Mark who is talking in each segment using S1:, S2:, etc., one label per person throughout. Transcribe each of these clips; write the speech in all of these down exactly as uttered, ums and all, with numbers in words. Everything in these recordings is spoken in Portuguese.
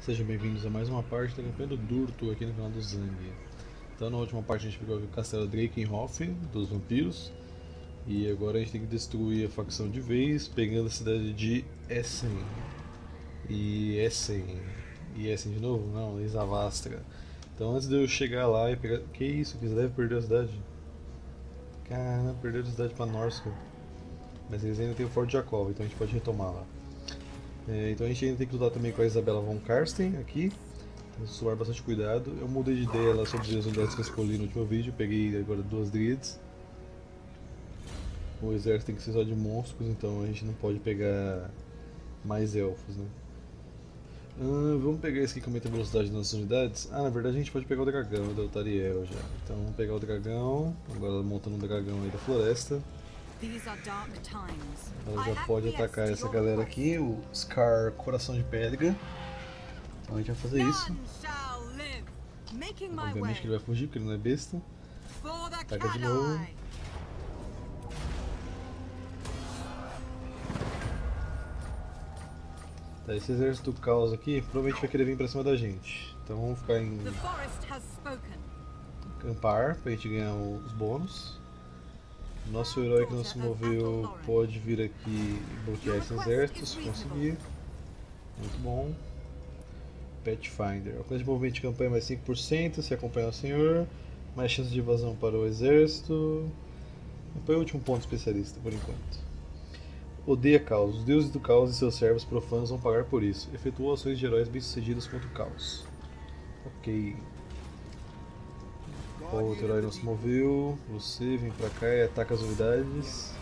S1: Sejam bem-vindos a mais uma parte da campanha do Durto aqui no canal do Zang. Então, na última parte a gente pegou aqui o castelo Drakenhof dos vampiros e agora a gente tem que destruir a facção de vez, pegando a cidade de Essen. E Essen. E Essen de novo? Não, Isavastra. Então, antes de eu chegar lá e pegar. Que isso? Que eles devem perder a cidade? Caramba, perderam a cidade pra Norska. Mas eles ainda têm o Forte Jakov, então a gente pode retomar lá. É, então a gente ainda tem que lutar também com a Isabela von Karsten aqui. Tem que tomar bastante cuidado. Eu mudei de ideia lá sobre as unidades que eu escolhi no último vídeo. Peguei agora duas Druids. O exército tem que ser só de monstros, então a gente não pode pegar mais elfos, né? Ah, vamos pegar esse aqui que aumenta a velocidade das nossas unidades. Ah, na verdade a gente pode pegar o dragão da Otariel já. Então vamos pegar o dragão. Agora montando um dragão aí da floresta. Ela já pode atacar essa galera aqui, o Scar Coração de Pedra. Então a gente vai fazer isso. Obviamente que ele vai fugir, porque ele não é besta. Ataca de novo. Tá, esse exército do caos aqui provavelmente vai querer vir pra cima da gente. Então vamos ficar em acampar pra gente ganhar os bônus. Nosso herói que não se moveu pode vir aqui e bloquear esse exército se conseguir. Muito bom. Pathfinder. Alcance de movimento de campanha mais cinco por cento se acompanhar o senhor. Mais chance de evasão para o exército. Foi o último ponto especialista por enquanto. Odeia caos. Os deuses do caos e seus servos profanos vão pagar por isso. Efetuou ações de heróis bem-sucedidas contra o caos. Ok. O outro herói não se moveu. Você vem pra cá e ataca as unidades.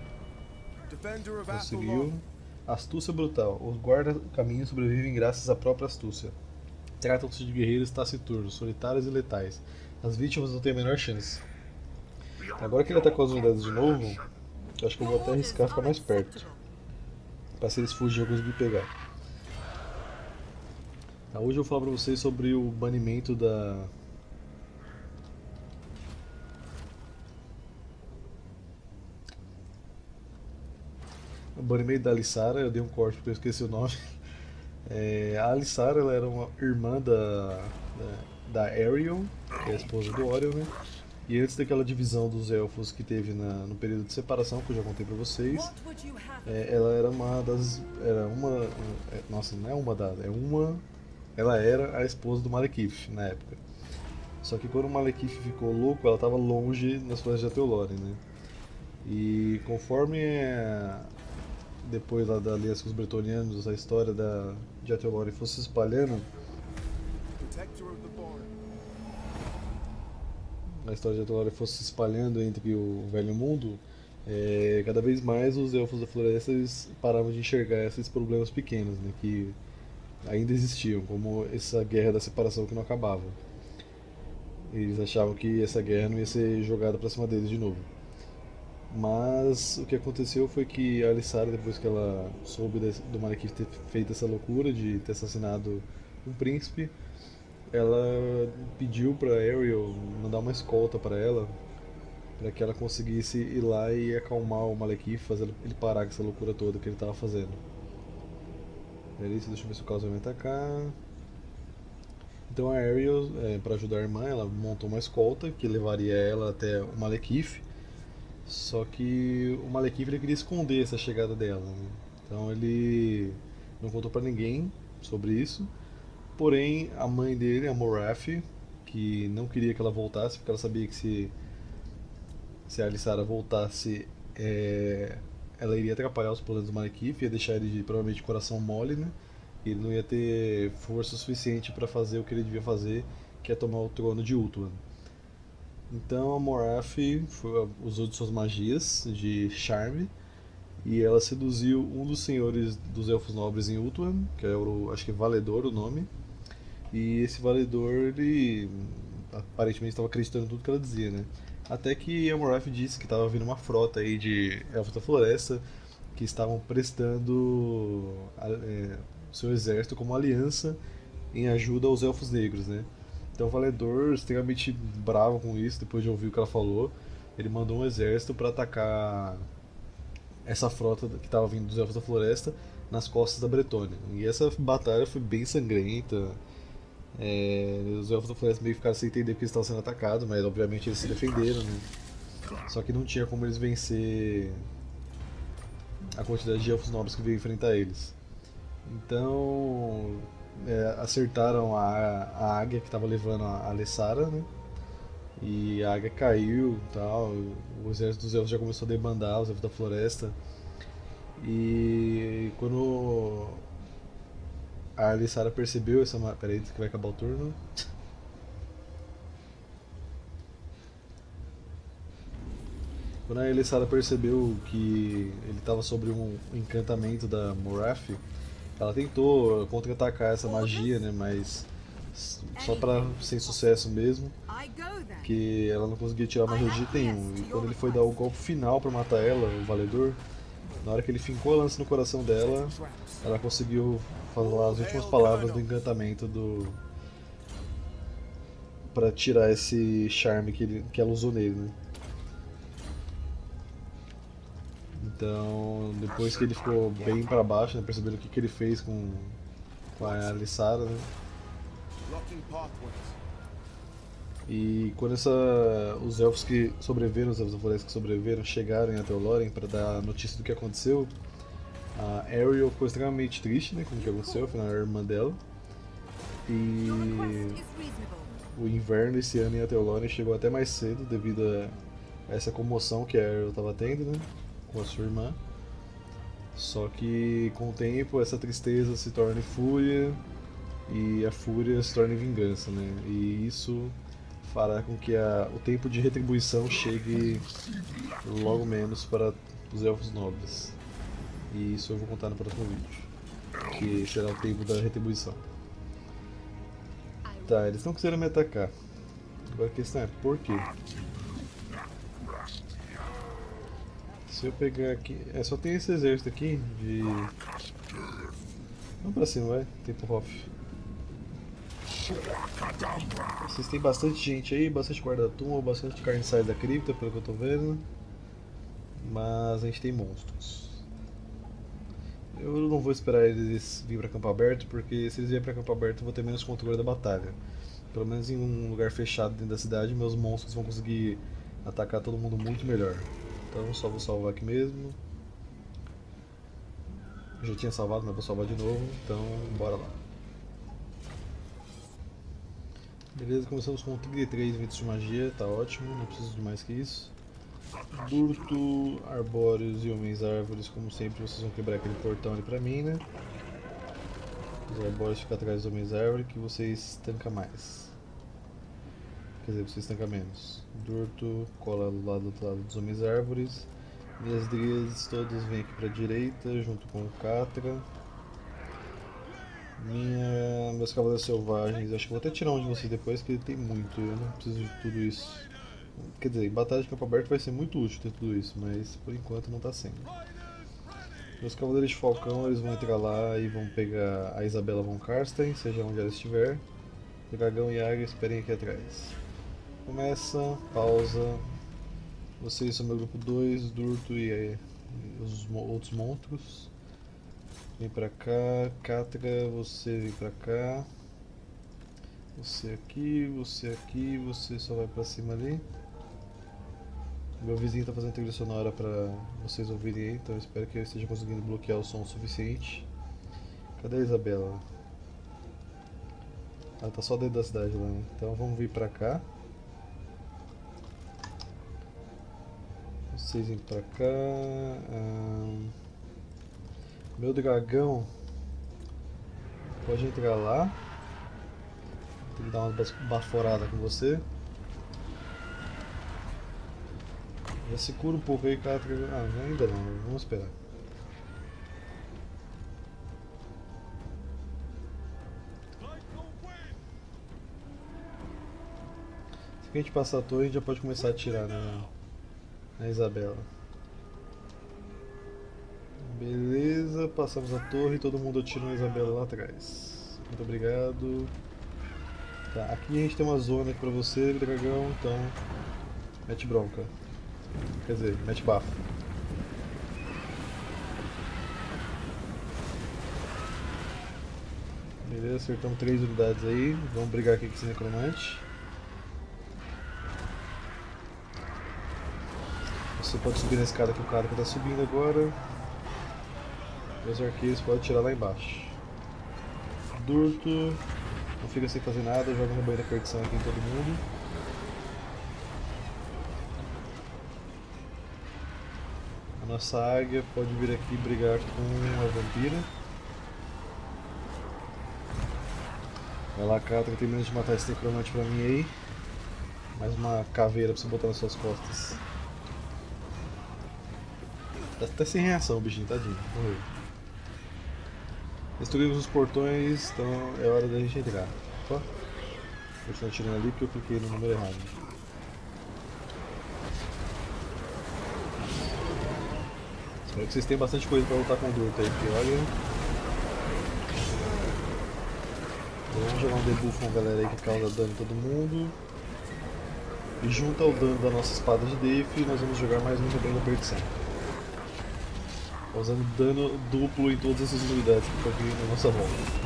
S1: Conseguiu. Astúcia brutal. Os guarda-caminhos sobrevivem graças à própria astúcia. Tratam-se de guerreiros taciturnos, solitários e letais. As vítimas não têm a menor chance. Agora que ele atacou as unidades de novo, eu acho que eu vou até arriscar ficar mais perto. Pra se eles fugirem eu conseguir pegar. Tá, hoje eu vou falar pra vocês sobre o banimento da... O banimento da Alissara, eu dei um corte porque eu esqueci o nome. É, a Alissara ela era uma irmã da, da, da Ariel, que é a esposa do Orion, né? E antes daquela divisão dos elfos que teve na, no período de separação, que eu já contei pra vocês, é, ela era uma das. Era uma. É, nossa, não é uma das. É uma. Ela era a esposa do Malekith na época. Só que quando o Malekith ficou louco, ela estava longe nas florestas de Atelore, né? E conforme é, depois lá da aliança com os bretonianos, a história da, de Atelore fosse se espalhando, a história de Atelore fosse se espalhando entre o velho mundo, é, cada vez mais os elfos da floresta eles paravam de enxergar esses problemas pequenos, né, que ainda existiam, como essa guerra da separação que não acabava. Eles achavam que essa guerra não ia ser jogada pra cima deles de novo. Mas o que aconteceu foi que a Alissara, depois que ela soube do Malekith ter feito essa loucura de ter assassinado um príncipe, ela pediu para Ariel mandar uma escolta para ela, para que ela conseguisse ir lá e acalmar o Malekith, fazer ele parar com essa loucura toda que ele estava fazendo. Beleza, deixa eu ver se o caos vai me atacar. Então a Ariel, é, para ajudar a irmã, ela montou uma escolta que levaria ela até o Malekith. Só que o Malekith ele queria esconder essa chegada dela, né? Então ele não contou pra ninguém sobre isso. Porém, a mãe dele, a Morath, que não queria que ela voltasse, porque ela sabia que se, se a Alissara voltasse, é, ela iria atrapalhar os planos do Malekith, ia deixar ele de, provavelmente de coração mole, né? E ele não ia ter força suficiente para fazer o que ele devia fazer, que é tomar o trono de Ultuan. Então a Morath foi- usou de suas magias de charme e ela seduziu um dos senhores dos elfos nobres em Ultuan, que é o, acho que é Valedor o nome. E esse Valedor, ele aparentemente estava acreditando em tudo que ela dizia, né? Até que a Morath disse que estava vindo uma frota aí de elfos da floresta que estavam prestando a- é, seu exército como aliança em ajuda aos elfos negros, né? Então o Valedor, extremamente bravo com isso, depois de ouvir o que ela falou, ele mandou um exército para atacar essa frota que estava vindo dos elfos da floresta, nas costas da Bretônia. E essa batalha foi bem sangrenta. É, os Elfos da Floresta meio que ficaram sem entender porque eles estavam sendo atacados, mas obviamente eles se defenderam, né? Só que não tinha como eles vencer a quantidade de Elfos Nobres que veio enfrentar eles. Então, é, acertaram a, a águia que estava levando a Alessara, né? E a águia caiu e tal. O exército dos elfos já começou a debandar, os elfos da floresta. E quando a Alessara percebeu essa. ma- Peraí, que vai acabar o turno. Quando a Alessara percebeu que ele estava sobre um encantamento da Morath, ela tentou contra-atacar essa magia, né? Mas só para sem sucesso mesmo, que ela não conseguia tirar magia de jeito nenhum. E quando ele foi dar o golpe final para matar ela, o Valedor, na hora que ele fincou a lança no coração dela, ela conseguiu falar as últimas palavras do encantamento do para tirar esse charme que, ele, que ela usou nele, né? Então, depois que ele ficou bem para baixo, né, percebendo o que, que ele fez com, com a Alissara, né? E quando essa, os elfos que sobreviveram, os elfos da floresta que sobreviveram, chegaram até o Lórien para dar notícia do que aconteceu, a Ariel ficou extremamente triste, né, com o que aconteceu, afinal era a irmã dela. E o inverno esse ano em Ateolórien chegou até mais cedo devido a essa comoção que a Ariel estava tendo, né, com a sua irmã. Só que com o tempo essa tristeza se torna fúria e a fúria se torna vingança, né? E isso fará com que a, o tempo de retribuição chegue logo menos para os elfos nobres. E isso eu vou contar no próximo vídeo, que será o tempo da retribuição. Tá, eles não quiseram me atacar. Agora a questão é por quê? Se eu pegar aqui... É, só tem esse exército aqui de... Vamos pra cima, vai. Tempo off. Vocês têm bastante gente aí, bastante guarda-tumba, bastante carne sai da cripta, pelo que eu tô vendo. Mas a gente tem monstros. Eu não vou esperar eles virem pra campo aberto, porque se eles vierem pra campo aberto eu vou ter menos controle da batalha. Pelo menos em um lugar fechado dentro da cidade, meus monstros vão conseguir atacar todo mundo muito melhor. Então só vou salvar aqui mesmo. Eu já tinha salvado, mas vou salvar de novo, então bora lá. Beleza, começamos com trinta e três ventos de magia, tá ótimo, não preciso de mais que isso. Durto, arbóreos e homens árvores, como sempre vocês vão quebrar aquele portão ali pra mim, né? Os arbóreos ficam atrás dos homens árvores que vocês tancam mais. Quer dizer, vocês tancam menos. Durto cola do lado do outro lado dos homens árvores. E as dríades todas vêm aqui pra direita, junto com o Catra. Minha, meus cavaleiros selvagens, acho que vou até tirar um de vocês depois, que tem muito, eu não preciso de tudo isso. Quer dizer, em batalha de campo aberto vai ser muito útil ter tudo isso, mas por enquanto não está sendo. Meus cavaleiros de falcão, eles vão entrar lá e vão pegar a Isabela von Karstein, seja onde ela estiver. O dragão e a águia esperem aqui atrás. Começa, pausa. Vocês são meu grupo dois, Durto e, e os outros monstros. Vem pra cá, Catra, você vem pra cá. Você aqui, você aqui, você só vai pra cima ali. Meu vizinho tá fazendo trilha sonora pra vocês ouvirem aí, então eu espero que eu esteja conseguindo bloquear o som o suficiente. Cadê a Isabela? Ela tá só dentro da cidade lá, né? Então vamos vir pra cá. Vocês vêm pra cá. Ahn... Meu dragão pode entrar lá. Tem que dar uma baforada com você. Já se cura um pouco aí, cara. Ah, ainda não, vamos esperar. Se a gente passar a torre, a gente já pode começar a atirar na, na Isabela. Beleza, passamos a torre e todo mundo atira na Isabela lá atrás. Muito obrigado. Tá, aqui a gente tem uma zona aqui pra você, dragão, então mete bronca. Quer dizer, mete bafo. Beleza, acertamos três unidades aí. Vamos brigar aqui com esse necromante. Você pode subir na escada que o cara que está subindo agora. E os arqueiros podem tirar lá embaixo. Durto. Não fica sem fazer nada, joga no banho da perdição aqui em todo mundo. A nossa águia pode vir aqui brigar com a vampira. Vai lá, Catra, termina de matar esse necromante pra mim aí. Mais uma caveira pra você botar nas suas costas. Tá até sem reação o bichinho, tadinho. Morreu. Destruímos os portões, então é hora da gente entrar. Opa. Continuo atirando ali porque eu cliquei no número errado. Espero que vocês tenham bastante coisa pra lutar com o Durto aí, porque olha. Vamos jogar um debuff com a galera aí que causa dano em todo mundo. E junto ao dano da nossa espada de Def, nós vamos jogar mais um também na perdição. Causando dano duplo em todas essas unidades que estão aqui na nossa volta.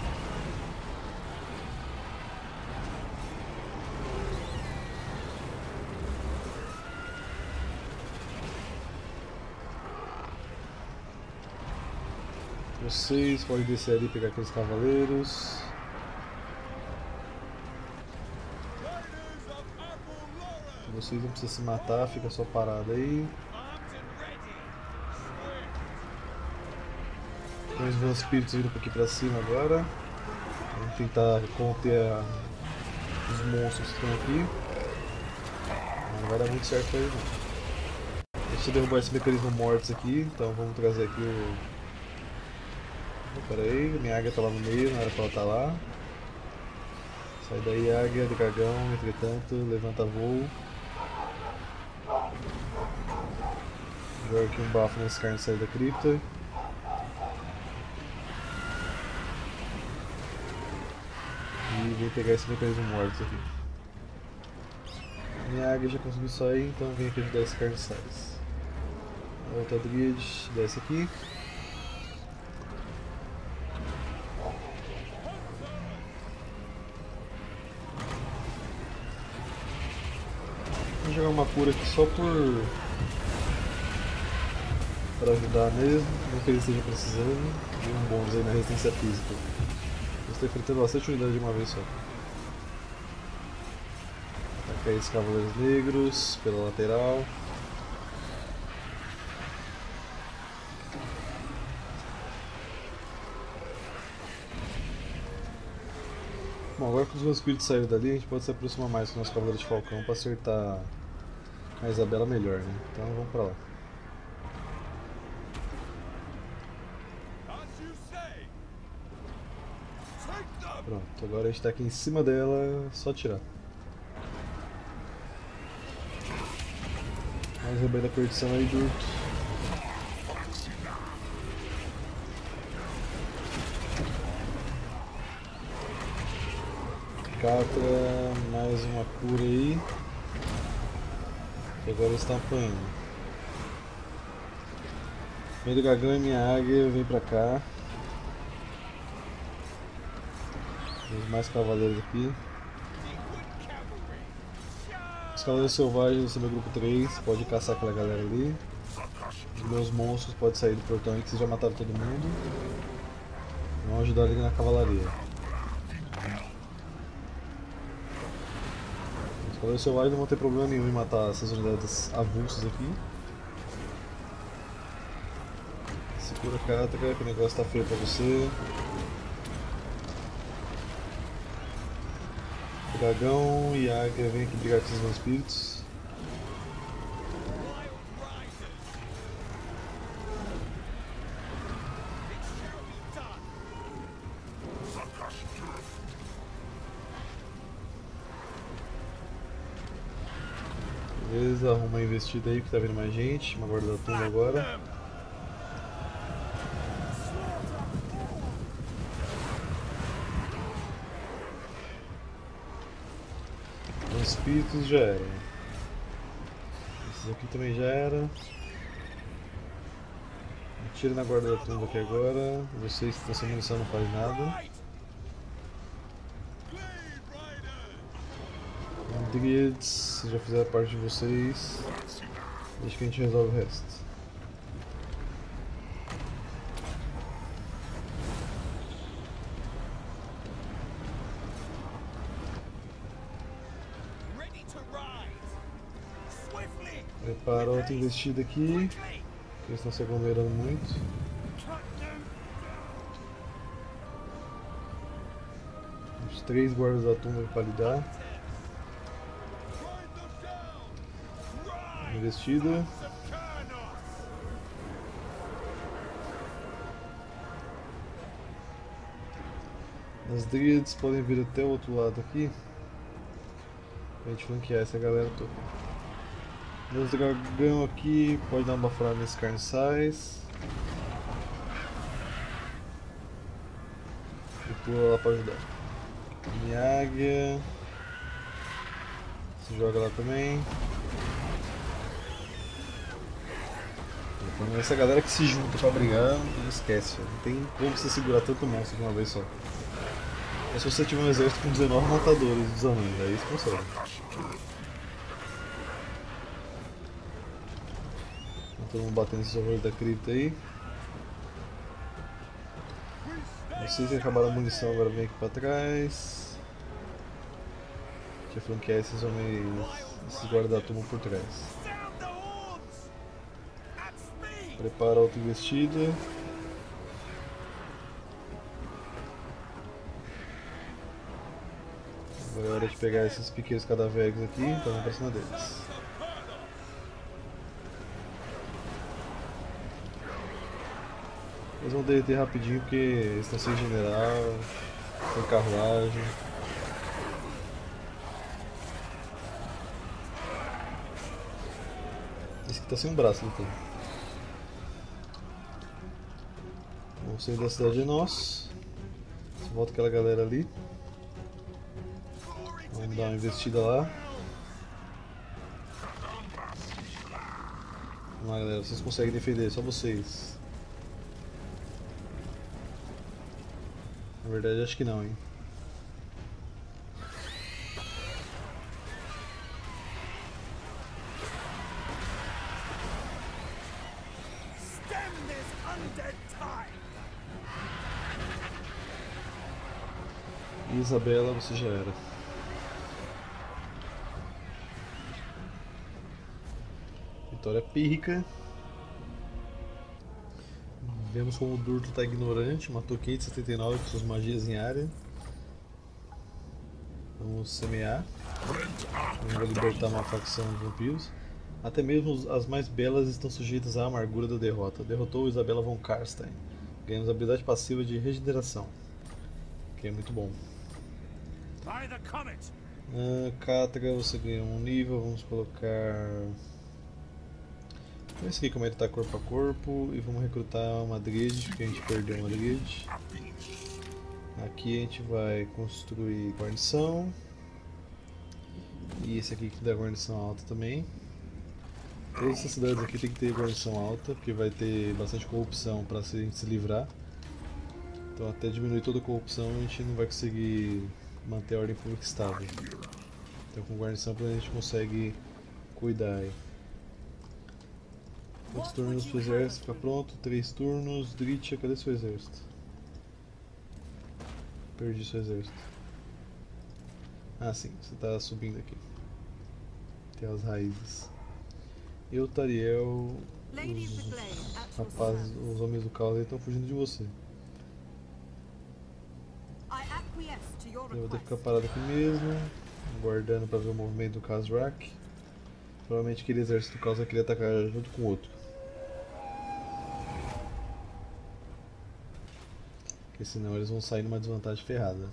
S1: Vocês podem descer ali e pegar aqueles cavaleiros. Vocês não precisam se matar, fica só parado aí. Tem os meus espíritos vindo aqui pra cima agora. Vamos tentar conter a... os monstros que estão aqui. Não vai dar muito certo pra eles não. Deixa eu derrubar esse mecanismo mortos aqui, então vamos trazer aqui o... Oh, pera aí, minha águia tá lá no meio, não era pra ela estar lá. Sai daí, águia, dragão, entretanto, levanta voo. Joga aqui um bafo nesse carniceiro da cripta. E vem pegar esse mecanismo morto aqui. Minha águia já conseguiu sair, então vem aqui ajudar esses carniceiros. A outra Dríade desce aqui. Vou jogar uma cura aqui só por... para ajudar mesmo, não que ele esteja precisando. E um bônus aí na resistência física. Eu estou enfrentando bastante unidade de uma vez só. Atacar esses cavaleiros negros pela lateral. Bom, agora que os meus espíritos saíram dali, a gente pode se aproximar mais com o nosso cavaleiro de falcão para acertar a Isabela melhor, né? Então vamos pra lá. Pronto, agora a gente tá aqui em cima dela, só atirar. Mais rebanho da perdição aí, Durto. Catra, mais uma cura aí. E agora eles estão apanhando. Vem do dragão e minha águia, vem pra cá. Temos mais cavaleiros aqui. Os cavaleiros selvagens são meu grupo três, pode caçar aquela galera ali. Os meus monstros podem sair do portão aí que vocês já mataram todo mundo. Vão ajudar ali na cavalaria. Os cavaleiros selvagens não vão ter problema nenhum em matar essas unidades avulsas aqui. Segura a Catra, que o negócio tá feio pra você. Dragão e águia vem aqui brigar com esses meus espíritos. Beleza, arruma uma investida aí que tá vindo mais gente. Uma guarda da tumba agora. Os espíritos já eram. Esses aqui também já era. Atira na guarda da tumba aqui agora. Vocês que estão sem munição não faz nada. Dryades, se já fizer a parte de vocês, deixa que a gente resolve o resto. Prepara outra investida aqui, que eles estão se aglomerando muito. Os três guardas da tumba para lidar. Investida. As Dryades podem vir até o outro lado aqui, pra gente flanquear essa galera toda. Meus dragão aqui pode dar uma bafada nesse carniçais. E pula lá pra ajudar. Minha águia se joga lá também. Então essa galera que se junta pra brigar, não esquece, não tem como você segurar tanto monstro de uma vez só. É se você tiver um exército com dezenove matadores dos anões, aí você consegue. Todo mundo batendo esses horrores da cripta aí. Vocês que acabaram a munição agora vem aqui pra trás. Deixa eu flanquear esses homens, esses guardas da tumba por trás. Prepara outra investida. Agora é hora de pegar esses pequenos cadavéricos aqui e então pra cima deles. Eles vão derreter rapidinho porque eles estão sem general, sem carruagem. Esse aqui tá sem um braço, então. Vamos sair da cidade é nosso. Só volta aquela galera ali. Vamos dar uma investida lá. Vamos lá, galera, vocês conseguem defender, só vocês. Na verdade acho que não, hein. Isabela, você já era. Vitória pírrica. Vemos como o Durto está ignorante, matou quinhentos e setenta e nove com suas magias em área. Vamos semear. Vamos libertar uma facção de vampiros. Até mesmo as mais belas estão sujeitas à amargura da derrota. Derrotou Isabela von Karstein. Ganhamos habilidade passiva de regeneração, que é muito bom. Ah, Cátedra, você ganhou um nível, vamos colocar... Esse aqui como ele está corpo a corpo e vamos recrutar uma Dryade, porque a gente perdeu uma Dryade. Aqui a gente vai construir guarnição. E esse aqui que dá guarnição alta também. Todas essas cidades aqui tem que ter guarnição alta, porque vai ter bastante corrupção para a gente se livrar. Então até diminuir toda a corrupção a gente não vai conseguir manter a ordem pública estável. Então com guarnição a gente consegue cuidar aí. Quantos turnos pro exército ficar pronto? Três turnos. Drytia, cadê seu exército? Perdi seu exército. Ah sim, você está subindo aqui. Tem as raízes. Eu, Tariel, os rapazes, os homens do caos estão fugindo de você. Eu vou ter que ficar parado aqui mesmo, aguardando para ver o movimento do Khazrak. Provavelmente aquele exército do caos vai querer atacar junto com o outro. Porque senão eles vão sair numa desvantagem ferrada.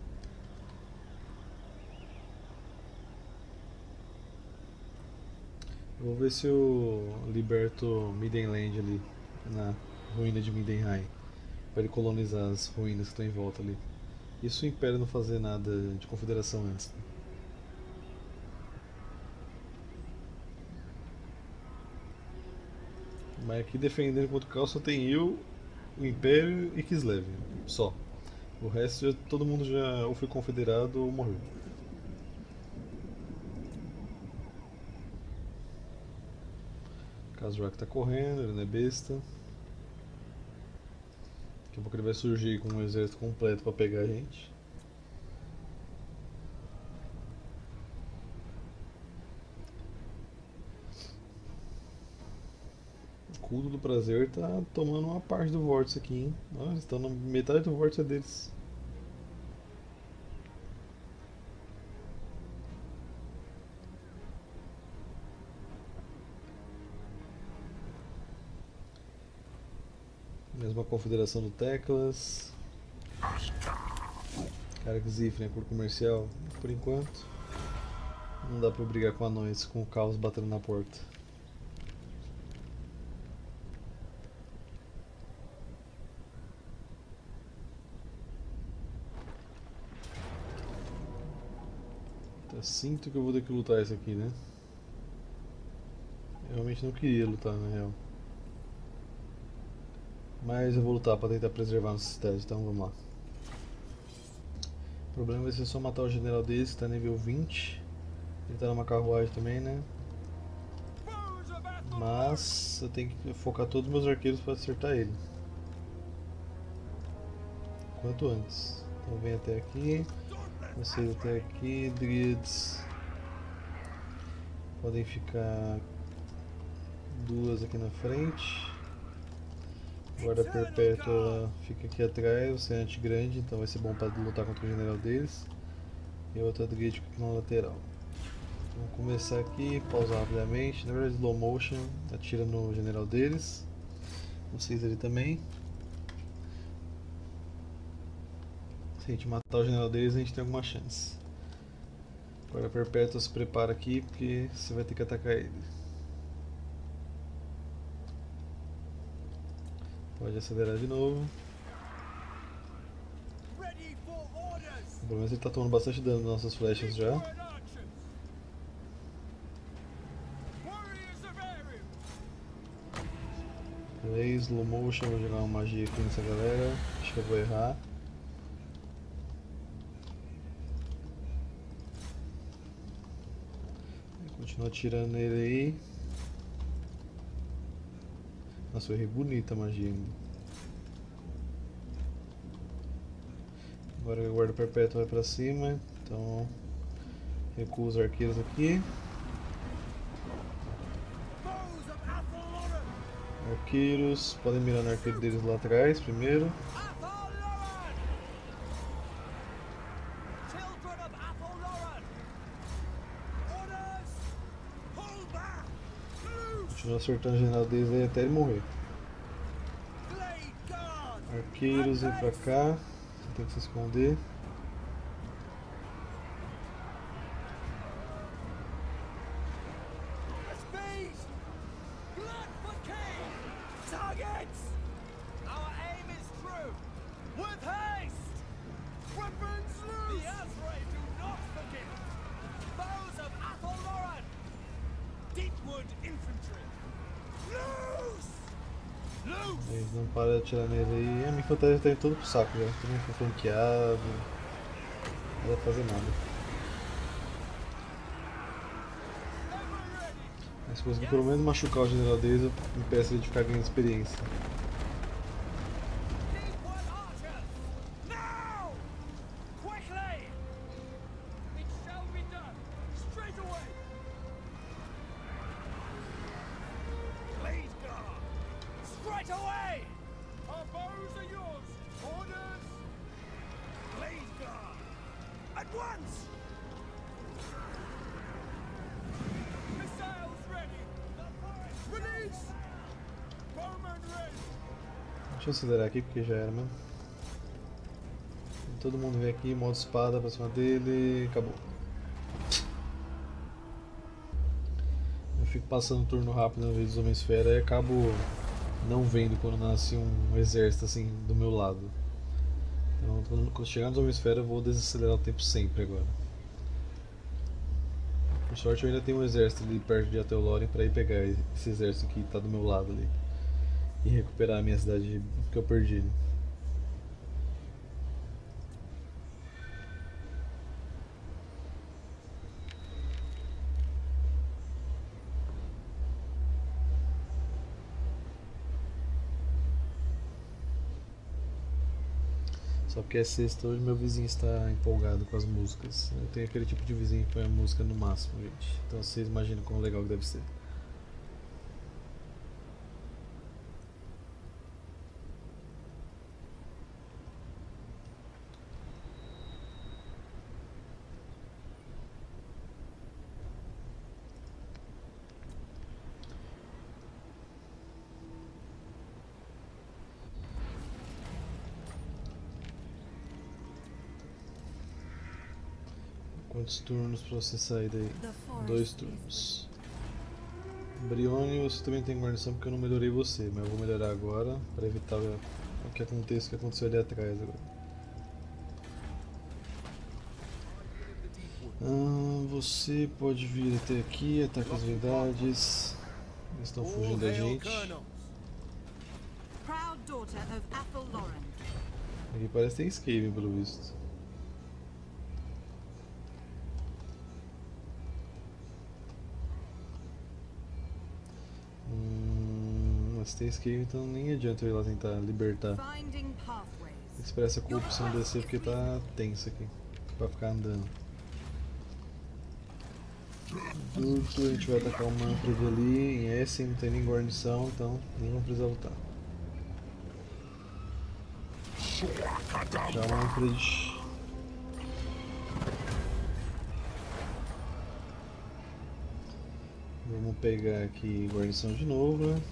S1: Eu vou ver se eu liberto Midenland ali, na ruína de Midenheim, para ele colonizar as ruínas que estão em volta ali. Isso o Império não fazer nada de confederação antes. Mas aqui defendendo contra o caos só tem eu, o Império e Kislev, só. O resto já, todo mundo já ou foi confederado ou morreu. Kazrak tá correndo, ele não é besta. Daqui a pouco ele vai surgir com um exército completo pra pegar a gente. O culto do prazer tá tomando uma parte do vórtice aqui, hein? Olha, eles estão na metade do vórtice é deles. Mesma confederação do Teclas. Cara que Zifre, né? Por comercial, por enquanto. Não dá pra brigar com anões com o caos batendo na porta. Eu sinto que eu vou ter que lutar isso aqui, né? Eu realmente não queria lutar, na real. Mas eu vou lutar pra tentar preservar nossa cidade, então vamos lá. O problema vai ser só matar o general desse, que tá nível vinte. Ele tá numa carruagem também, né? Mas eu tenho que focar todos os meus arqueiros para acertar ele. Quanto antes. Então vem até aqui. Vocês até aqui. Druids. Podem ficar duas aqui na frente. Guarda perpétua fica aqui atrás. Você é anti-grande, então vai ser bom para lutar contra o general deles. E a outra druid fica na lateral. Vamos começar aqui, pausar rapidamente. Na verdade, slow motion, atira no general deles. Vocês ali também. Se a gente matar o general deles, a gente tem alguma chance. Agora perpétua se prepara aqui, porque você vai ter que atacar ele. Pode acelerar de novo. O problema é que ele está tomando bastante dano nas nossas flechas já. Play, slow motion, vou jogar uma magia aqui nessa galera. Acho que eu vou errar. Continua atirando nele aí. Nossa, eu errei bonita a magia ainda. Agora o guarda perpétuo vai pra cima, então recuo os arqueiros aqui. Arqueiros, podem mirar no arqueiro deles lá atrás primeiro. Continua acertando o general deles aí até ele morrer. Arqueiros, vem pra cá. Você tem que se esconder. Eles não param de atirar nele aí. A minha infantaria tá indo todo pro saco já. Também foi flanqueado. Não dá pra fazer nada. Mas se conseguir pelo menos machucar o general deles, eu impeço ele de ficar ganhando experiência. Deixa eu acelerar aqui porque já era mesmo. Todo mundo vem aqui, modo espada pra cima dele, acabou. Eu fico passando turno rápido na vez dos Homem-Esfera e acabo não vendo quando nasce um exército assim do meu lado. Então quando chegar nos Homem-Esfera eu vou desacelerar o tempo sempre agora. Por sorte eu ainda tenho um exército ali perto de Ateloren para ir pegar esse exército que está do meu lado ali. E recuperar a minha cidade que eu perdi. Né? Só porque é sexta hoje, meu vizinho está empolgado com as músicas. Eu tenho aquele tipo de vizinho que põe a música no máximo, gente. Então vocês imaginam quão legal que deve ser. Quantos turnos pra você sair daí? Dois turnos. Brione, você também tem guarnição porque eu não melhorei você, mas eu vou melhorar agora para evitar o que aconteça o que aconteceu ali atrás agora. Ah, você pode vir até aqui, ataca as verdades. Eles estão fugindo da gente. Aqui parece que tem Skaven pelo visto. Hum, mas tem Skaven, então nem adianta eu ir lá tentar libertar. Espera essa corrupção descer porque tá tenso aqui. Pra ficar andando. Durto, a gente vai atacar o Manfred ali. Em Essen não tem nem guarnição, então nem vamos precisar lutar. Tchau, Manfred. Vamos pegar aqui guarnição de novo, né?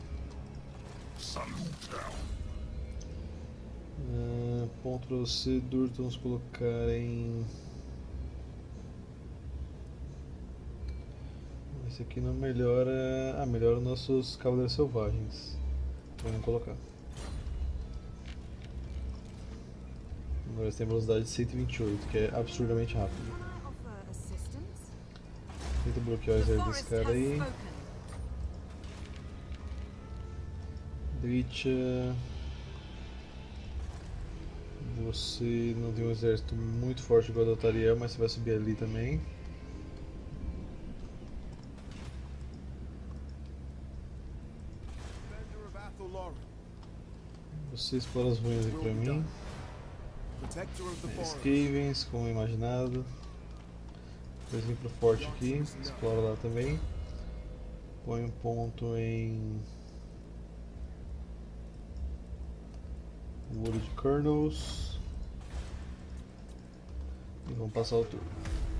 S1: Uh, ponto pra você, Durto, vamos colocar em... Esse aqui não melhora... Ah, melhora nossos cavaleiros selvagens. Vamos colocar. Agora eles têm velocidade de cento e vinte e oito, que é absurdamente rápido. Tenta bloquear o exército desse cara aí. Dritcha. Você não tem um exército muito forte igual o da Tariel, mas você vai subir ali também. Você explora as ruínas aqui pra mim. É, Skavens, como imaginado. Depois vem pro forte aqui, explora lá também. Põe um ponto em Wood Kernels. E vamos passar o turno.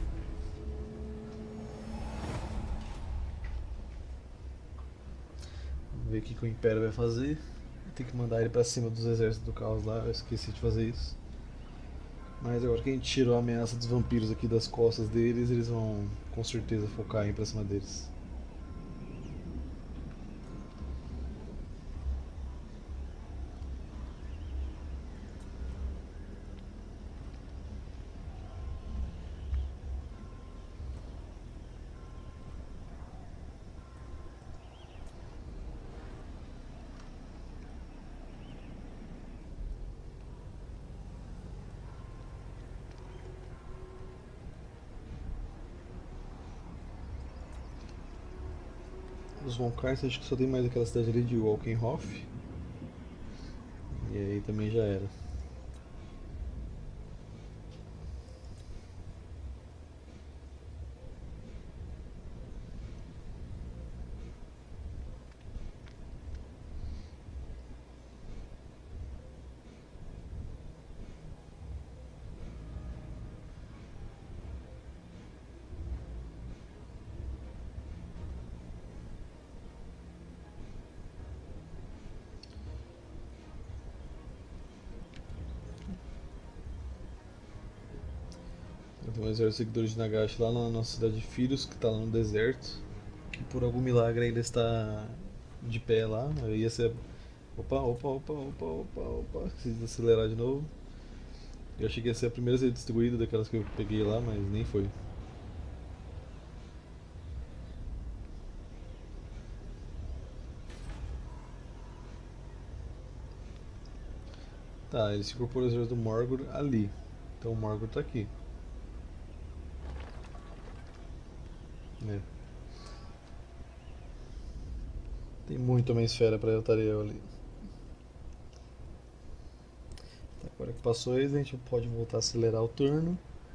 S1: Vamos ver o que o Império vai fazer. Tem que mandar ele pra cima dos exércitos do caos lá, eu esqueci de fazer isso. Mas agora que a gente tirou a ameaça dos vampiros aqui das costas deles, eles vão com certeza focar em ir pra cima deles. Os Von Kars, acho que só tem mais aquela cidade ali de Walkenhof. E aí também já era. Tem um exército de seguidores de Nagash lá na nossa cidade de Filhos, que está lá no deserto. Que por algum milagre ainda está de pé lá. Eu ia ser. Opa, opa, opa, opa, opa, opa. Preciso acelerar de novo. Eu achei que ia ser a primeira a ser destruída daquelas que eu peguei lá, mas nem foi. Tá, ele se incorporou ao exército do Morgor ali. Então o Morgor tá aqui. É. Tem muito Homem-Esfera pra Eltariel ali. Tá, agora que passou eles, a gente pode voltar a acelerar o turno.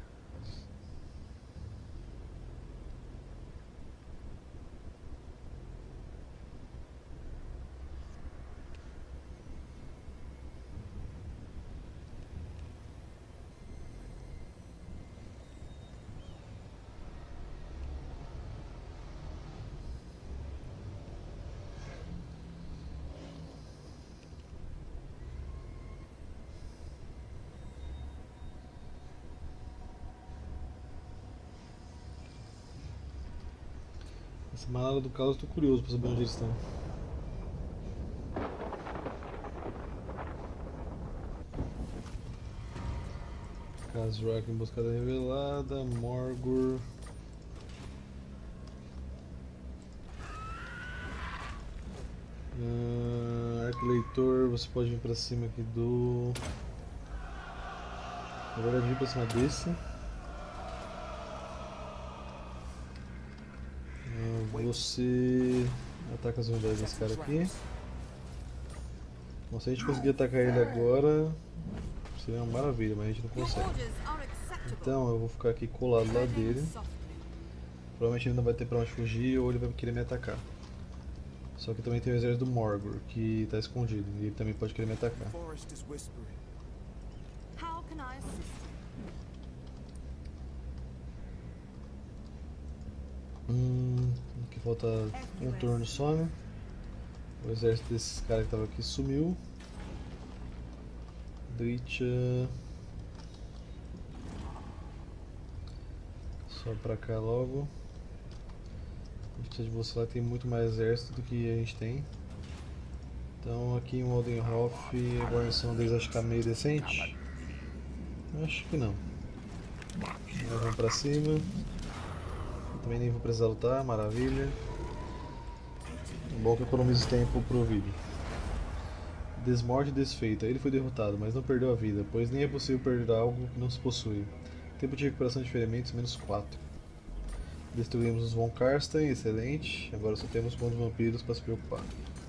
S1: Essa manada do caos, eu tô curioso pra saber onde eles estão. Kazrak, emboscada revelada, Morgur. Uh, Arco-leitor, você pode vir pra cima aqui do. Na verdade, vir pra cima desse. Uh, você ataca as unidades desse cara aqui. Bom, se a gente conseguir atacar ele agora, seria uma maravilha, mas a gente não consegue. Então eu vou ficar aqui colado lá dele. Provavelmente ele não vai ter pra onde fugir ou ele vai querer me atacar. Só que também tem o exército do Morgur, que está escondido, e ele também pode querer me atacar. Hum, aqui falta um turno só, né? O exército desses caras que estavam aqui sumiu. Dritcha. Só pra cá logo. A gente precisa de você lá, tem muito mais exército do que a gente tem. Então aqui em Waldenhof a guarnição deles acho que tá meio decente. Acho que não. Nós vamos pra cima. Eu também nem vou precisar lutar, maravilha. Bom que economiza tempo pro vídeo. Desmorte e desfeita. Ele foi derrotado, mas não perdeu a vida, pois nem é possível perder algo que não se possui. Tempo de recuperação de ferimentos, menos quatro. Destruímos os Von Karsten, excelente. Agora só temos com os vampiros para se preocupar.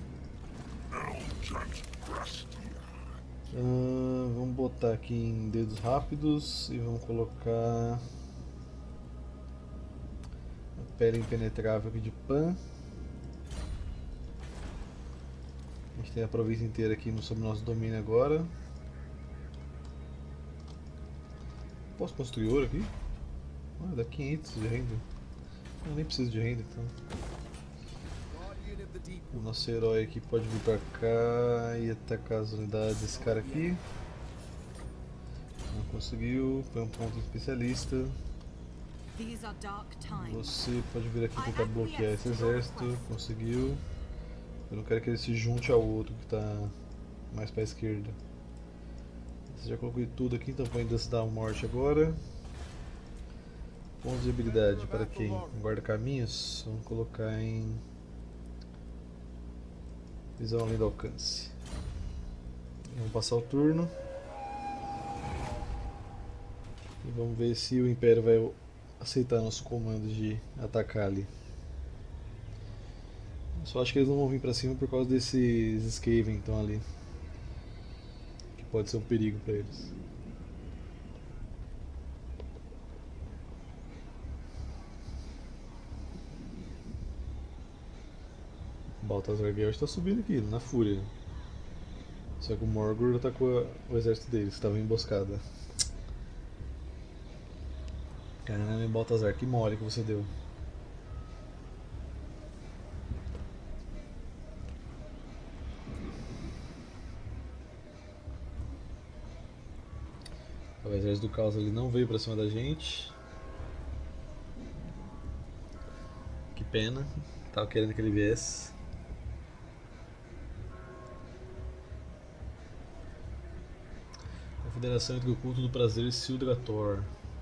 S1: Uh, vamos botar aqui em dedos rápidos e vamos colocar a pele impenetrável aqui de Pan. A gente tem a província inteira aqui no, sob nosso domínio agora. Posso construir ouro aqui? Ah, dá quinhentos de renda. Eu nem preciso de renda então. O nosso herói aqui pode vir pra cá e atacar as unidades desse cara aqui. Não conseguiu, foi um ponto especialista. Você pode vir aqui tentar bloquear esse exército, conseguiu. Eu não quero que ele se junte ao outro que está mais para a esquerda. Você já coloquei tudo aqui, então põe Dust Down Morte agora. Pontos de habilidade para quem? Guarda-caminhos? Vamos colocar em visão além do alcance. Vamos passar o turno. E vamos ver se o Império vai aceitar nosso comando de atacar ali. Só acho que eles não vão vir pra cima por causa desses Skaven que estão ali. Que pode ser um perigo pra eles. O Baltazar Gelt está subindo aqui, na fúria. Só que o Morgur atacou o exército deles, que estava em emboscada. Caramba, Baltazar, que mole que você deu. O exército do caos ele não veio pra cima da gente. Que pena, tava querendo que ele viesse. Confederação entre o culto do prazer e Sildrator.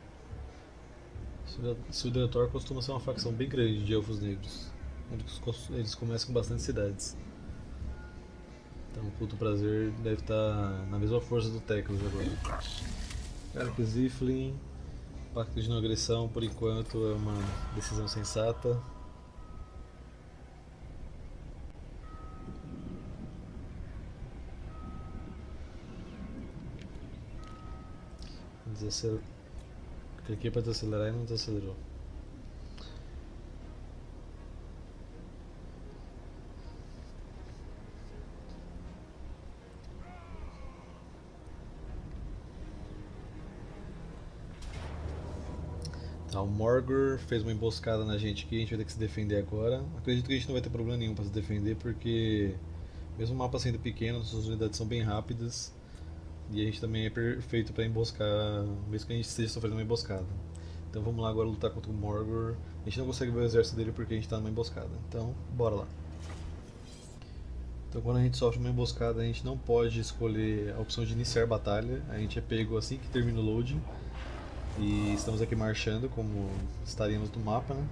S1: Sildrator costuma ser uma facção bem grande de elfos negros. Eles começam com bastante cidades. Então o culto do prazer deve estar na mesma força do Teclis agora. Kark Ziflin, pacto de não agressão por enquanto é uma decisão sensata. Desacel... Cliquei para desacelerar e não desacelerou. Tá, o Morgor fez uma emboscada na gente aqui, a gente vai ter que se defender agora. Acredito que a gente não vai ter problema nenhum para se defender, porque mesmo o mapa sendo pequeno, nossas unidades são bem rápidas e a gente também é perfeito para emboscar, mesmo que a gente esteja sofrendo uma emboscada. Então vamos lá agora lutar contra o Morgor. A gente não consegue ver o exército dele porque a gente está numa emboscada, então bora lá. Então quando a gente sofre uma emboscada, a gente não pode escolher a opção de iniciar batalha, a gente é pego assim que termina o loading. E estamos aqui marchando como estaríamos no mapa, né?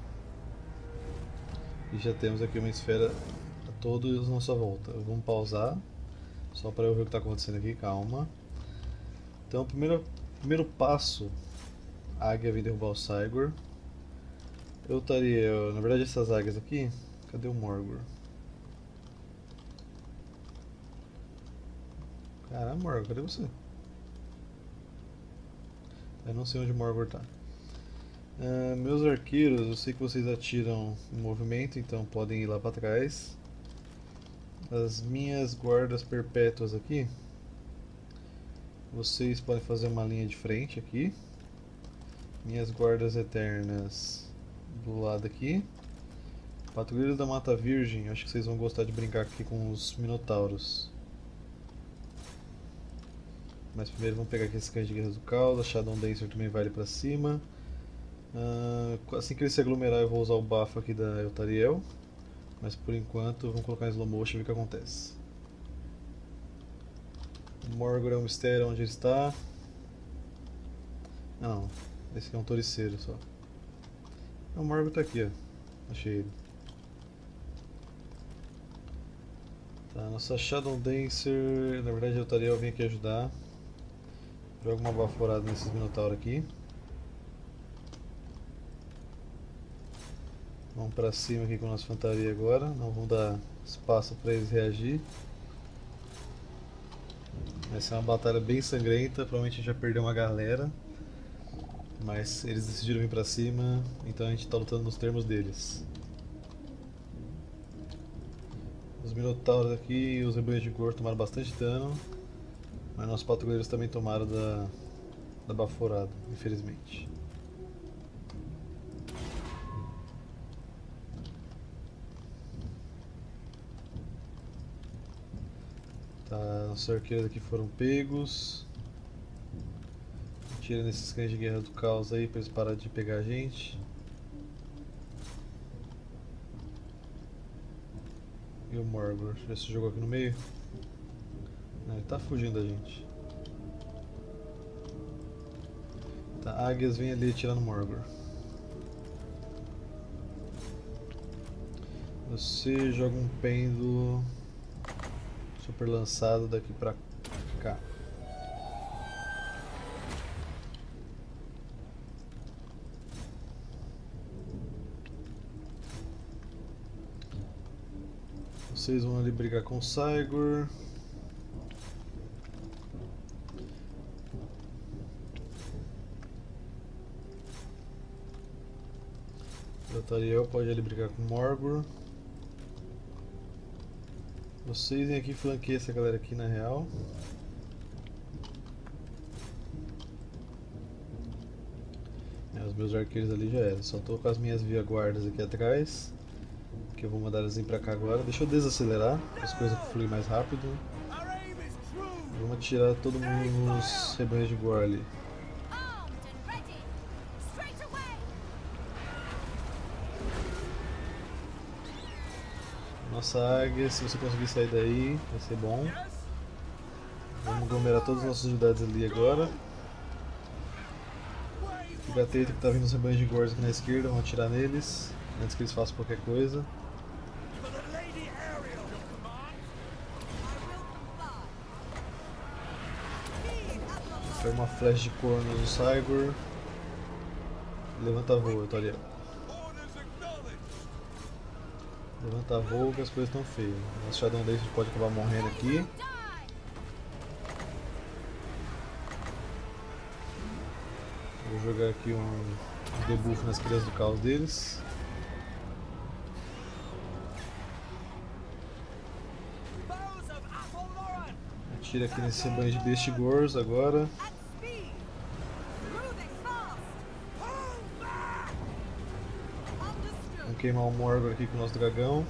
S1: E já temos aqui uma esfera a todos à nossa volta. Vamos pausar, só para eu ver o que está acontecendo aqui, calma. Então o primeiro, primeiro passo, a águia vem derrubar o Cygor. Eu estaria, na verdade essas águias aqui, cadê o Morgor? Caramba, Morgor, cadê você? Eu não sei onde o Morgor está. Uh, meus arqueiros, eu sei que vocês atiram em movimento, então podem ir lá para trás. As minhas guardas perpétuas aqui, vocês podem fazer uma linha de frente aqui. Minhas guardas eternas do lado aqui. Patrulheiro da Mata Virgem, acho que vocês vão gostar de brincar aqui com os Minotauros. Mas primeiro vamos pegar aqui esse cães de guerra do caos, a Shadow Dancer também vai ali pra cima. Uh, assim que ele se aglomerar eu vou usar o bafo aqui da Eltariel. Mas por enquanto vamos colocar em slow motion e ver o que acontece. O Morgor é um mistério onde ele está. Não, esse aqui é um touriceiro só. O Morgor está aqui, ó. Achei ele. Tá, nossa Shadow Dancer, na verdade a Eltariel vem aqui ajudar. Joga uma baforada nesses minotauros aqui. Vamos pra cima aqui com a nossa infantaria agora. Não vamos dar espaço para eles reagir. Vai ser uma batalha bem sangrenta. Provavelmente a gente já perdeu uma galera. Mas eles decidiram vir pra cima. Então a gente está lutando nos termos deles. Os minotauros aqui e os rebanhos de Gorr tomaram bastante dano. Mas nossos patrulheiros também tomaram da, da baforada, infelizmente. Tá, nossos arqueiros aqui foram pegos. Tira nesses cães de guerra do caos aí pra eles pararem de pegar a gente. E o Morgor, já se jogou aqui no meio? Não, ele tá fugindo da gente. Tá, águias vem ali atirar no Morgor. Você joga um pêndulo super lançado daqui pra cá. Vocês vão ali brigar com o Cygor. O Eltariel pode ali brigar com o Morgor. Vocês vêm aqui flanquear essa galera aqui na real. É, os meus arqueiros ali já eram. Só tô com as minhas via guardas aqui atrás. Que eu vou mandar eles vir pra cá agora. Deixa eu desacelerar, para as coisas fluírem mais rápido. Vamos atirar todo mundo nos rebanhos de Gorr ali. Nossa águia, se você conseguir sair daí, vai ser bom. Vamos aglomerar todas as nossas unidades ali agora. O gateta que tá vindo nos rebanhos de Gorr aqui na esquerda, vamos atirar neles, antes que eles façam qualquer coisa. Foi uma flecha de corno do Cygor. Levanta voo, Eltariel. Levanta voo que as coisas estão feias. Nosso Shadow Dancer pode acabar morrendo aqui. Vou jogar aqui um, um debuff nas crias do caos deles. Atira aqui nesse banho de Beast Gors agora. Vamos queimar o Morgor aqui com o nosso dragão.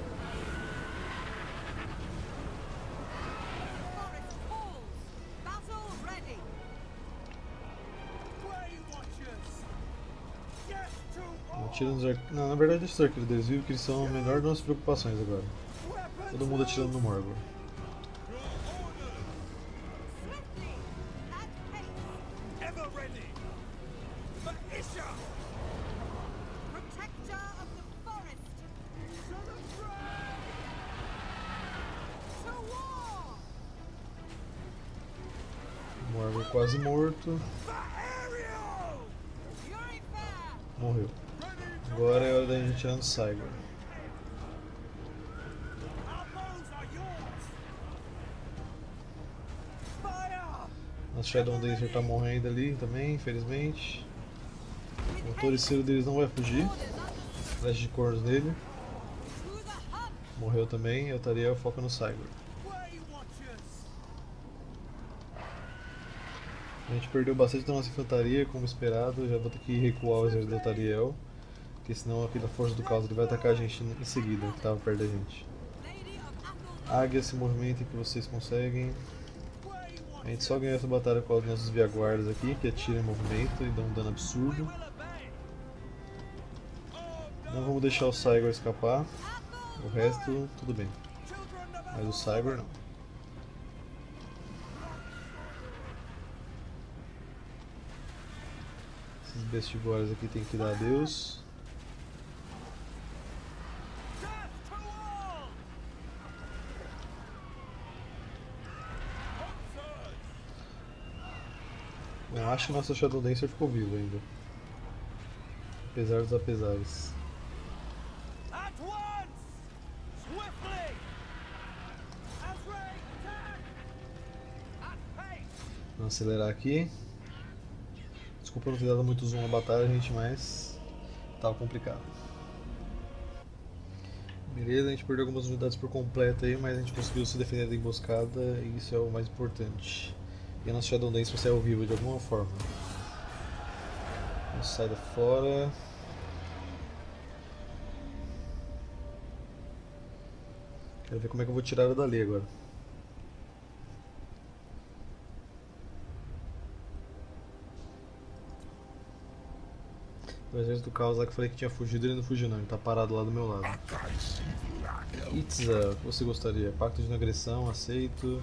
S1: Atira nos arqueiros. Não, na verdade deixa os arqueiros deles vivos, que eles são a menor das nossas preocupações agora. Todo mundo atirando no Morgor. Morgor quase morto. Morreu. Agora é hora da gente tirar no Cygor. Nosso Shadow Dancer tá morrendo ali também, infelizmente. O Torriceiro deles não vai fugir. Flash de cornos nele. Morreu também, eu estaria foco no Cygor. A gente perdeu bastante da nossa infantaria, como esperado. Já vou ter que recuar o exército do Tariel, porque senão aqui da Força do Caos ele vai atacar a gente em seguida, que estava perto da gente. Águia, se movimenta que vocês conseguem. A gente só ganhou essa batalha com os nossos Viaguardas aqui, que atiram em movimento e dão um dano absurdo. Não vamos deixar o Cygor escapar, o resto tudo bem, mas o Cygor não. Esses Bestigores aqui tem que dar adeus. Eu acho que nosso Shadow Dancer ficou vivo ainda, apesar dos apesares. Vamos acelerar aqui. Desculpa não ter dado muito zoom na batalha, gente, mas tava complicado. Beleza, a gente perdeu algumas unidades por completo aí, mas a gente conseguiu se defender da emboscada e isso é o mais importante. E a nossa Shadow Dancer saiu vivo de alguma forma. Vamos sair da fora. Quero ver como é que eu vou tirar ela dali agora. O exército do caos lá que eu falei que tinha fugido, ele não fugiu não, ele tá parado lá do meu lado. Itza, o que você gostaria? Pacto de não agressão, aceito.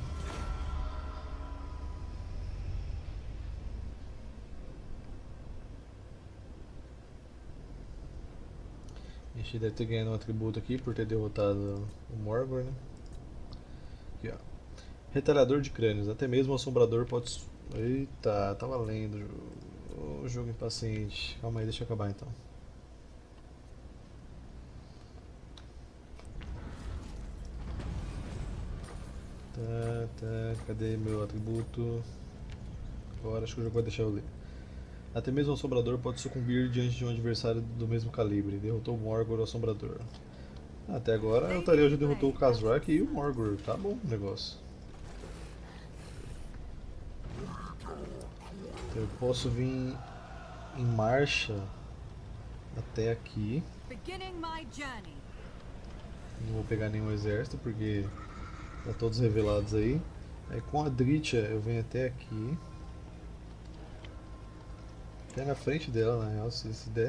S1: A gente deve ter ganhado um atributo aqui por ter derrotado o Morgor, né? Aqui, ó. Retalhador de crânios, até mesmo o assombrador pode... Eita, tá valendo o jogo impaciente. Calma aí, deixa eu acabar então. Tá, tá, cadê meu atributo? Agora acho que o jogo vai deixar eu ler. Até mesmo o assombrador pode sucumbir diante de um adversário do mesmo calibre. Derrotou o Morgor, o assombrador. Até agora o Tariel já derrotou o Khazrak e o Morgor. Tá bom o negócio. Então eu posso vir em marcha até aqui. Não vou pegar nenhum exército porque tá todos revelados aí. Aí com a Dritia eu venho até aqui. Até na frente dela, na real, se, se der.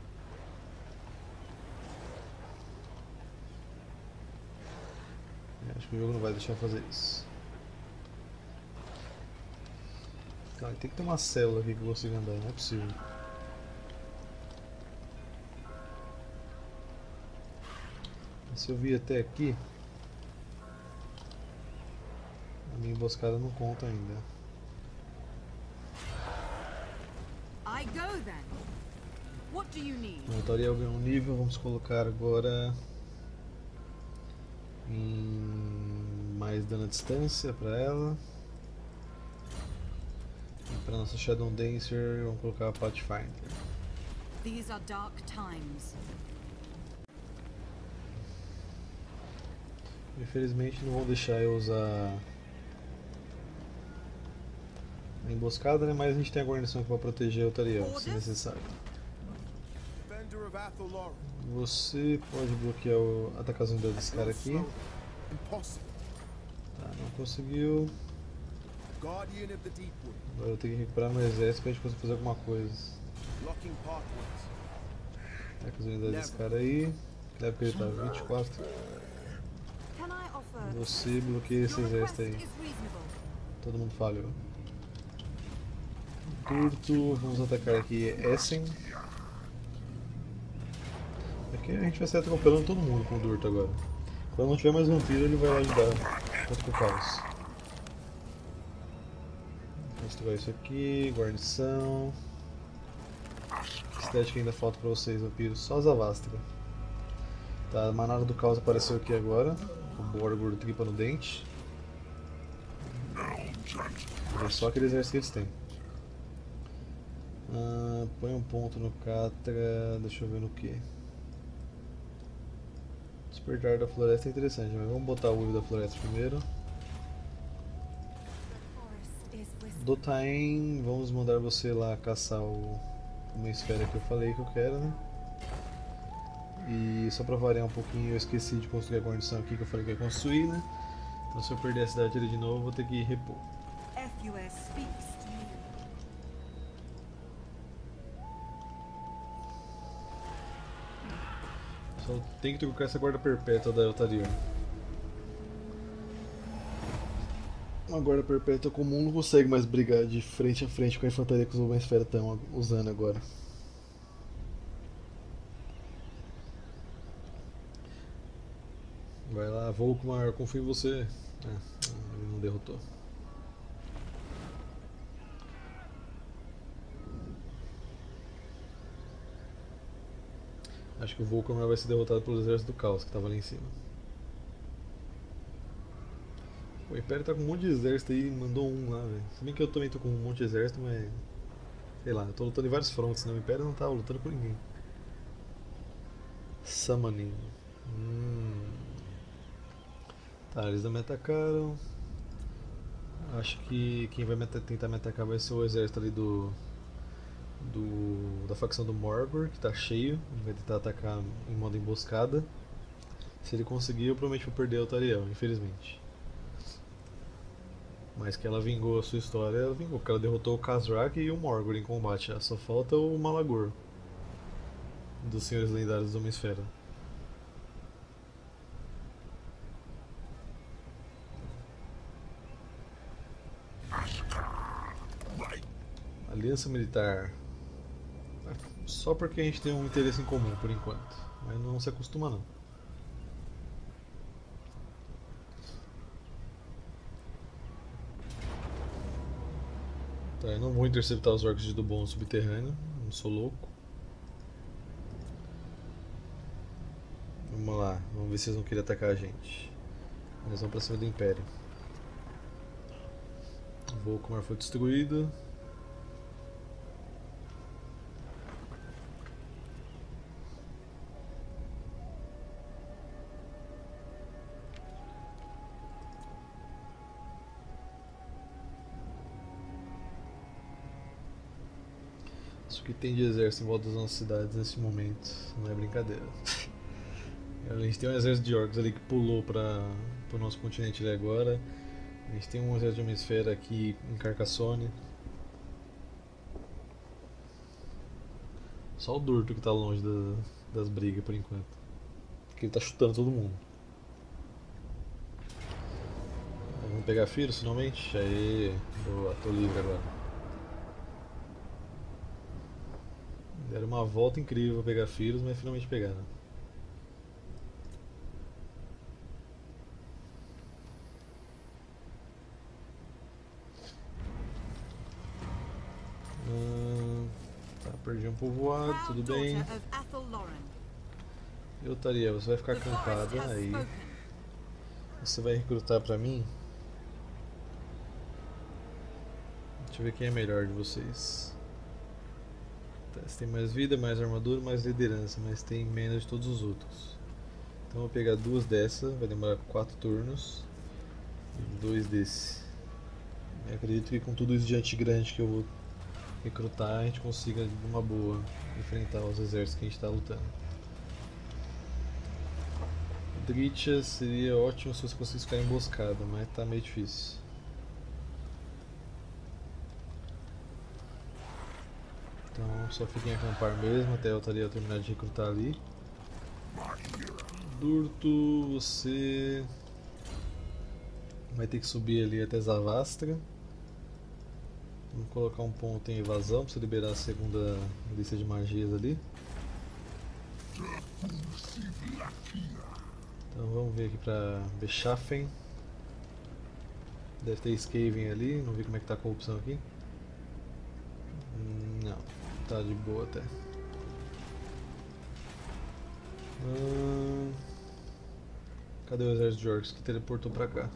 S1: Acho que o jogo não vai deixar eu fazer isso. Cara, tem que ter uma célula aqui que eu consiga andar, não é possível. Se eu vir até aqui, a minha emboscada não conta ainda. O Tariel ganhou um nível, vamos colocar agora em mais dano à distância para ela. para nossa Shadow Dancer, vamos colocar a Pathfinder.
S2: These are dark times.
S1: Infelizmente não vão deixar eu usar a emboscada, né? Mas a gente tem a guarnição aqui para proteger o Tariel, se necessário. Você pode bloquear o... atacar as unidades desse cara aqui. Tá, não conseguiu. Agora eu tenho que recuperar meu exército pra gente conseguir fazer alguma coisa. Ataca as unidades desse cara aí. Que época ele tá? vinte e quatro. Você bloqueia esse exército aí. Todo mundo falhou. Curto, vamos atacar aqui Essen. Aqui a gente vai sair atropelando todo mundo com o Durto agora. Quando não tiver mais um tiro, ele vai lá ajudar contra o caos. Vamos pegar isso aqui, guarnição. Estética ainda falta pra vocês, vampiros, só Zavastra. Tá, a manada do caos apareceu aqui agora. O Borgor tripa no dente. É só aquele exército que eles têm. Ah, põe um ponto no Catra, deixa eu ver no que. Despertar da floresta é interessante, mas vamos botar o olho da floresta primeiro. Dotaen, vamos mandar você lá caçar o, uma esfera que eu falei que eu quero, né? E só pra variar um pouquinho, eu esqueci de construir a guarnição aqui que eu falei que ia construir, né? Então se eu perder a cidade ali de novo, eu vou ter que repor. Só tem que trocar essa guarda perpétua da Eltarion. Uma guarda perpétua comum não consegue mais brigar de frente a frente com a infantaria que os Homens Esfera estão usando agora. Vai lá, Volkmar, confio em você. Ah, ele não derrotou. Acho que o Volkmar vai ser derrotado pelo exército do caos que estava ali em cima. O Império tá com um monte de exército aí, mandou um lá, velho. Se bem que eu também tô com um monte de exército, mas... sei lá, eu tô lutando em vários frontes, né? O Império não tava lutando com ninguém. Summoning. Hum... Tá, eles não me atacaram. Acho que quem vai me tentar me atacar vai ser o exército ali do... do da facção do Morgor, que tá cheio. Ele vai tentar atacar em modo emboscada. Se ele conseguir, eu provavelmente vou perder o Tariel, infelizmente. Mas que ela vingou a sua história, ela vingou, porque ela derrotou o Khazrak e o Morgor em combate. Só falta o Malagor dos Senhores Lendários da Homem-Esfera. Aliança Militar. Só porque a gente tem um interesse em comum por enquanto, mas não se acostuma não. Tá, eu não vou interceptar os orcs de Dubon subterrâneo, não sou louco. Vamos lá, vamos ver se eles vão querer atacar a gente. Eles vão pra cima do Império. O Volkmar foi destruído. Isso que tem de exército em volta das nossas cidades nesse momento, não é brincadeira. A gente tem um exército de orcs ali que pulou para o nosso continente ali agora. A gente tem um exército de Homem-Esfera aqui em Carcassonne. Só o Durto que tá longe da, das brigas por enquanto. Porque ele tá chutando todo mundo. Vamos pegar Firos finalmente? Aí, boa, tô livre agora. Deram uma volta incrível pra pegar Firos, mas finalmente pegaram. Hum, tá, perdi um povoado, tudo bem. Eu estaria, você vai ficar acampada aí. Você vai recrutar pra mim. Deixa Deixa eu ver quem é melhor de vocês. Tá, você tem mais vida, mais armadura, mais liderança, mas tem menos de todos os outros. Então eu vou pegar duas dessa, vai demorar quatro turnos. E dois desse. Eu acredito que com tudo isso de anti-grande que eu vou recrutar, a gente consiga de uma boa enfrentar os exércitos que a gente está lutando. Dritcha seria ótimo se você conseguisse ficar emboscada, mas tá meio difícil. Então só fiquem a acampar mesmo até eu terminar de recrutar ali. Durto, você vai ter que subir ali até Zavastra. Vamos colocar um ponto em evasão para você liberar a segunda lista de magias ali. Então vamos ver aqui para Beschaffen. Deve ter Skaven ali, vamos ver como é que tá a corrupção aqui. Não, tá de boa até. Hum... Cadê o exército de orcs que teleportou pra cá?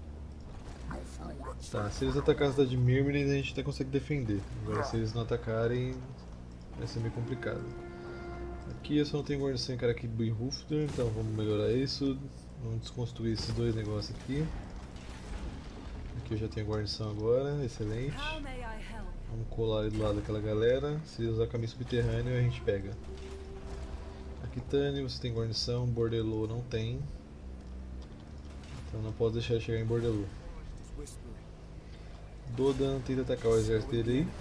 S1: Tá, se eles atacarem a cidade de Mirmir, a gente até consegue defender. Agora se eles não atacarem, vai ser meio complicado. Aqui eu só não tenho guarnição em Karakibu e Rufter, então vamos melhorar isso. Vamos desconstruir esses dois negócios aqui. Aqui eu já tenho guarnição agora, excelente. Vamos colar ali do lado daquela galera. Se eles usar caminho subterrâneo, a gente pega. Aquitânia, você tem guarnição, Bordelô não tem. Então não posso deixar ele chegar em Bordelô. Dodan tenta atacar o exército dele aí.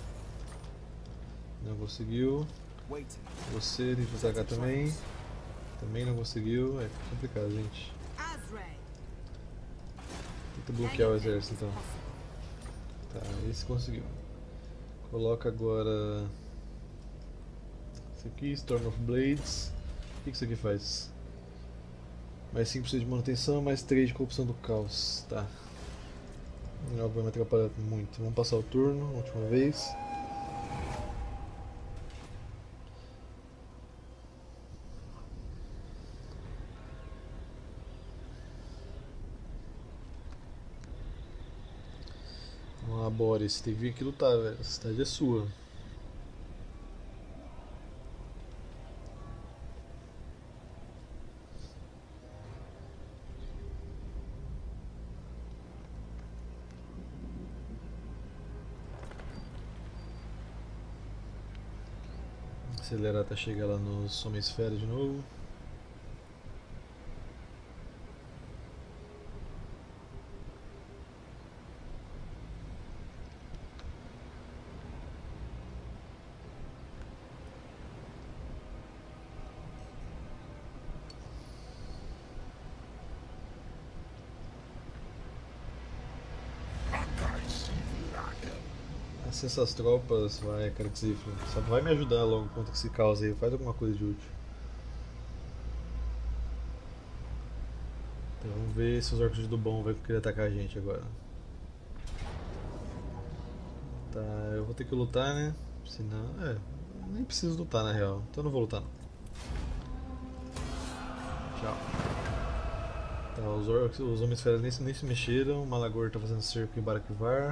S1: Não conseguiu. Você tenta atacar também. Também não conseguiu. É complicado, gente. Tenta bloquear o exército então. Tá, esse conseguiu. Coloca agora isso aqui, Storm of Blades. O que isso aqui faz? Mais cinco por cento de manutenção, mais três de corrupção do caos. Tá. Não vai me atrapalhar muito. Vamos passar o turno, última vez. Vamos lá, Boris. Tem que vir aqui lutar, velho. A cidade é sua. Acelerar até chegar lá no Somesfera de novo. Acessa as tropas, vai, cara, que Zifra. Só vai me ajudar logo contra esse caos aí, faz alguma coisa de útil. Então vamos ver se os orcs de Dubon vão querer atacar a gente agora. Tá, eu vou ter que lutar, né? Senão. É, nem preciso lutar na real, então eu não vou lutar não. Tchau. Tá, os orcs, os homens feras nem, nem se mexeram, o Malagor tá fazendo cerco em Barakvar.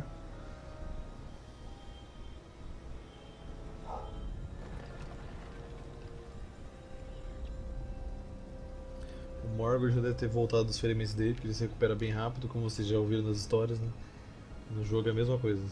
S1: O Morgor já deve ter voltado dos ferimentos dele, porque ele se recupera bem rápido, como vocês já ouviram nas histórias, né? No jogo é a mesma coisa.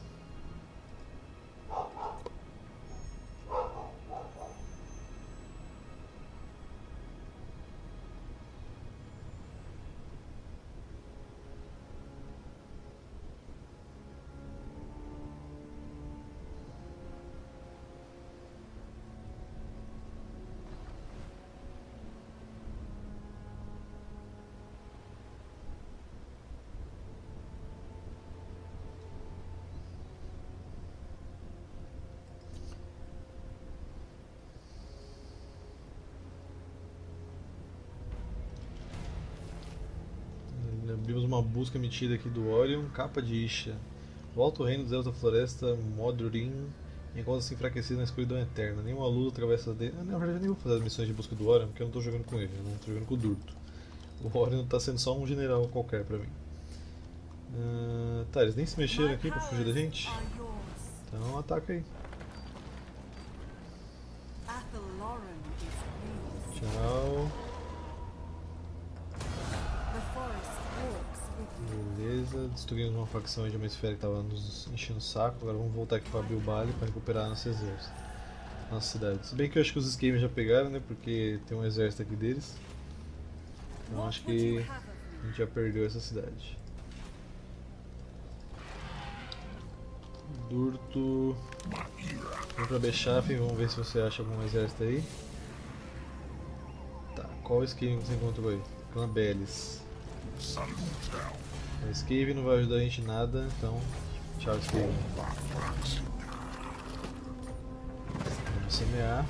S1: Vimos uma busca emitida aqui do Orion, capa de Isha. O alto reino dos Elfos da Floresta, Modurin, encontra-se enfraquecido na escuridão eterna. Nenhuma luz atravessa dele. Na verdade, eu nem vou fazer as missões de busca do Orion, porque eu não estou jogando com ele, eu não estou jogando com o Durto. O Orion está sendo só um general qualquer pra mim. Uh, tá, eles nem se mexeram
S2: My
S1: aqui pra fugir da
S2: powers
S1: gente.
S2: are yours.
S1: Então ataca aí.
S2: Athaloran is pleased.
S1: Tchau.
S2: The forest walks with you.
S1: Beleza, destruímos uma facção de uma esfera que tava nos enchendo o saco. Agora vamos voltar aqui para Bilbali para recuperar nosso exército. Nossa cidade. Se bem que eu acho que os Skaven já pegaram, né? Porque tem um exército aqui deles. Então acho que a gente já perdeu essa cidade. Durto. Vamos pra Bechaf, vamos ver se você acha algum exército aí. Tá, qual Skaven você encontrou aí? Clã Belis. O Skaven não vai ajudar a gente em nada, então tchau Skaven. Vamos semear.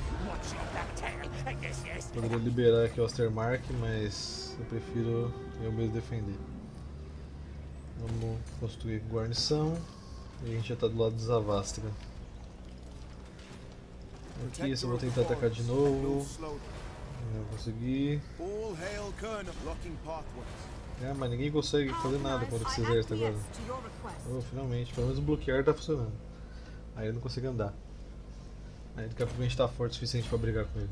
S1: Poderia liberar aqui o Ostermark, mas eu prefiro eu mesmo defender. Vamos construir guarnição. E a gente já está do lado de Zavastra. Aqui eu vou tentar atacar de novo. Não consegui. É, mas ninguém consegue fazer nada contra esse exército agora. Oh, finalmente, pelo menos o bloquear tá funcionando. Aí eu não consigo andar. Aí daqui a pouco a gente tá forte o suficiente pra brigar com ele.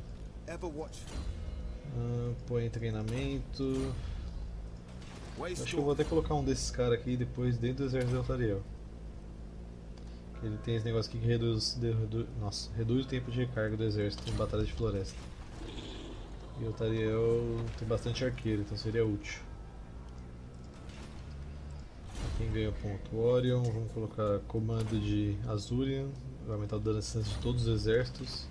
S1: Ah, põe treinamento. Acho que eu vou até colocar um desses caras aqui depois dentro do exército de Altariel. Ele tem esse negócio aqui que reduz, de, redu, nossa, reduz o tempo de recarga do exército em batalha de floresta. E o Altariel tem bastante arqueiro, então seria útil. Quem ganha ponto? Orion, vamos colocar comando de Azurian, vai aumentar o dano de distância de todos os exércitos.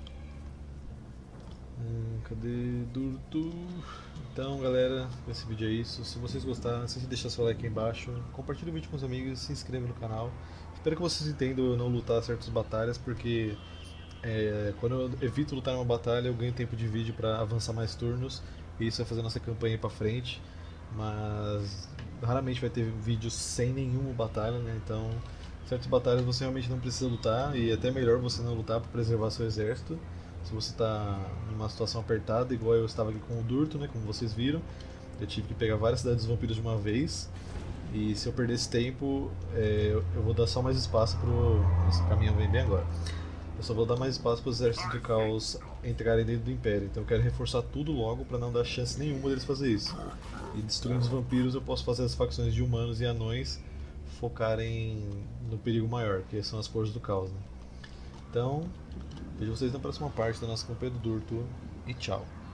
S1: Hum, cadê Durtu? Então galera, esse vídeo é isso. Se vocês gostaram, não esqueça de deixar seu like aí embaixo, compartilhe o vídeo com os amigos, se inscreva no canal. Espero que vocês entendam eu não lutar certas batalhas, porque é, quando eu evito lutar em uma batalha eu ganho tempo de vídeo para avançar mais turnos, e isso vai fazer nossa campanha ir pra frente. Mas raramente vai ter vídeos sem nenhuma batalha, né? Então certas batalhas você realmente não precisa lutar, e é até melhor você não lutar para preservar seu exército. Se você está em uma situação apertada, igual eu estava aqui com o Durto, né, como vocês viram, eu tive que pegar várias cidades dos vampiros de uma vez, e se eu perder esse tempo, é, eu vou dar só mais espaço para o... Nossa, o caminhão vem bem agora. Eu só vou dar mais espaço para os exércitos de caos entrarem dentro do Império, então eu quero reforçar tudo logo para não dar chance nenhuma deles fazer isso. E destruindo os vampiros eu posso fazer as facções de humanos e anões focarem no perigo maior, que são as forças do caos, né? Então, vejo vocês na próxima parte da nossa campanha do Durto e tchau!